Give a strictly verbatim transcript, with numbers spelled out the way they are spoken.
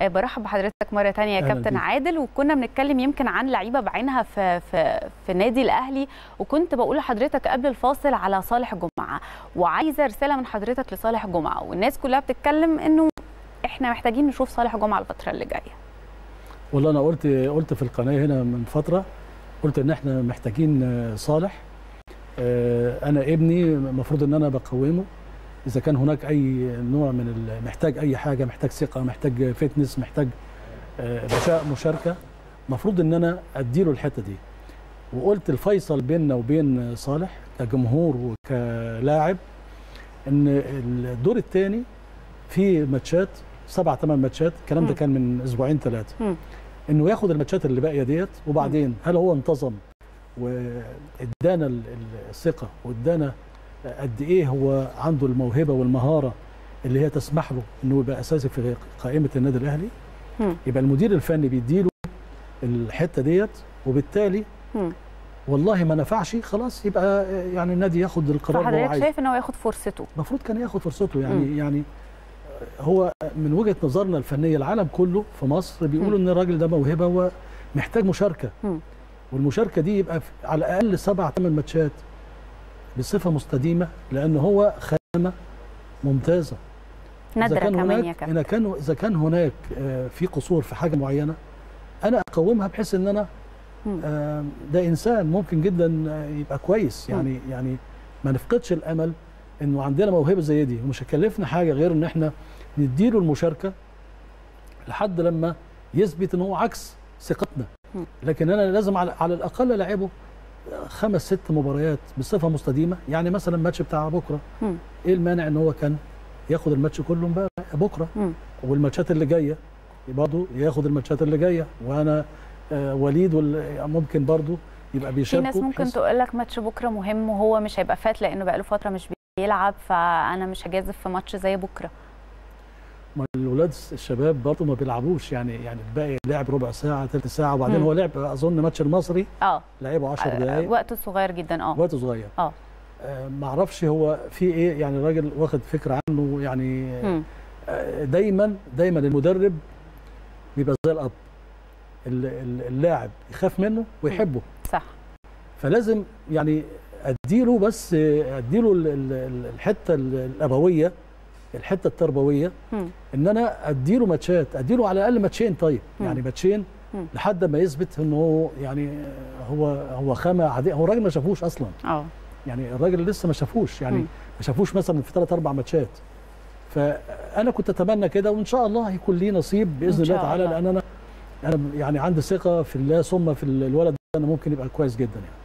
برحب بحضرتك مره ثانيه يا كابتن عادل. وكنا بنتكلم يمكن عن لعيبه بعينها في في في النادي الاهلي، وكنت بقول لحضرتك قبل الفاصل على صالح جمعه، وعايزه رساله من حضرتك لصالح جمعه. والناس كلها بتتكلم انه احنا محتاجين نشوف صالح جمعه الفتره اللي جايه. والله انا قلت قلت في القناه هنا من فتره، قلت ان احنا محتاجين صالح. انا ابني المفروض ان انا بقومه اذا كان هناك اي نوع من محتاج اي حاجه، محتاج ثقه، محتاج فتنس، محتاج مشاركه، المفروض ان انا اديله الحته دي. وقلت الفيصل بيننا وبين صالح كجمهور وكلاعب ان الدور الثاني في ماتشات سبع ثمان ماتشات، الكلام ده كان من اسبوعين ثلاثه، انه ياخد الماتشات اللي باقيه ديت، وبعدين هل هو انتظم وادانا الثقه وادانا قد ايه هو عنده الموهبه والمهاره اللي هي تسمح له انه يبقى اساسي في قائمه النادي الاهلي. م. يبقى المدير الفني بيديله الحته ديت، وبالتالي م. والله ما نفعش خلاص يبقى يعني النادي ياخد القرار اللي هو عايزه. فحضرتك شايف ان هو ياخد فرصته؟ المفروض كان ياخد فرصته يعني م. يعني هو من وجهه نظرنا الفنيه العالم كله في مصر بيقولوا م. ان الراجل ده موهبه، هو محتاج مشاركه، م. والمشاركه دي يبقى على الاقل سبع ثمان ماتشات بصفه مستديمه، لان هو خامه ممتازه. نادره كمان يا كابتن. اذا كان اذا كان هناك في قصور في حاجه معينه انا اقومها بحيث ان انا ده انسان ممكن جدا يبقى كويس، يعني م. يعني ما نفقدش الامل انه عندنا موهبه زي دي، ومش هيكلفنا حاجه غير ان احنا نديله المشاركه لحد لما يثبت ان هو عكس ثقتنا. لكن انا لازم على, على الاقل العبه خمس ست مباريات بصفه مستديمه. يعني مثلا الماتش بتاع بكره م. ايه المانع ان هو كان ياخد الماتش كله امبارح بكره، م. والماتشات اللي جايه برضه ياخد الماتشات اللي جايه، وانا آه وليد ممكن برضه يبقى بيشاركوا. في ناس ممكن تقول لك ماتش بكره مهم وهو مش هيبقى فات لانه بقى له فتره مش بيلعب، فانا مش هجازف في ماتش زي بكره. ما الولاد الشباب برضه ما بيلعبوش، يعني يعني الباقي لعب ربع ساعه ثلث ساعه، وبعدين م. هو لعب اظن ماتش المصري اه لعبه عشر دقائق، وقته صغير جدا. اه وقته صغير. اه ما اعرفش هو في ايه، يعني الراجل واخد فكره عنه يعني. م. دايما دايما المدرب بيبقى زي الاب، اللاعب يخاف منه ويحبه. صح. فلازم يعني اديله، بس اديله الحته الابويه، الحته التربويه، م. ان انا اديله ماتشات، اديله على الاقل ماتشين. طيب م. يعني ماتشين م. لحد ما يثبت انه هو يعني هو هو خامه عاديه. هو الراجل ما شافوش اصلا. اه يعني الراجل لسه ما شافوش، يعني م. ما شافوش مثلا في ثلاث اربع ماتشات. فانا كنت اتمنى كده، وان شاء الله هيكون لي نصيب باذن الله تعالى، لان انا انا يعني عندي ثقه في الله ثم في الولد ده، انا ممكن يبقى كويس جدا يعني.